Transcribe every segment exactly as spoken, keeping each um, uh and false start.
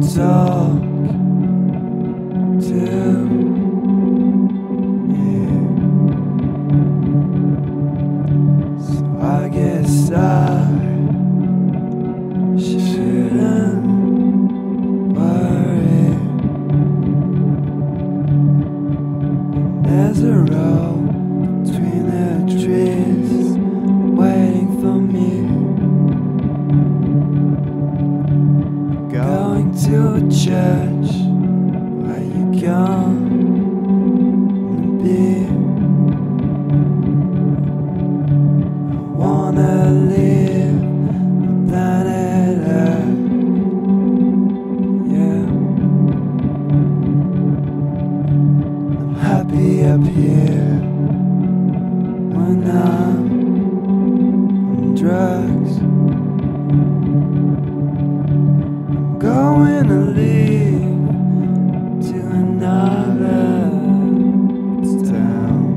talk to me, so I guess I shouldn't worry. There's a road between the trees waiting for me, going to a church where you come and be. I wanna live on planet Earth, yeah. I'm happy up here when I'm on drugs. I'm going to leave to another town.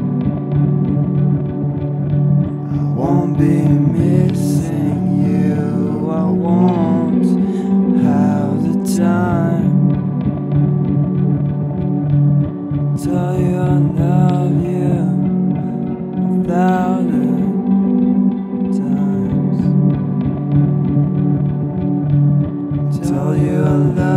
I won't be missing you, I won't have the time. I'll tell you I love you a thousand times. Tell you I love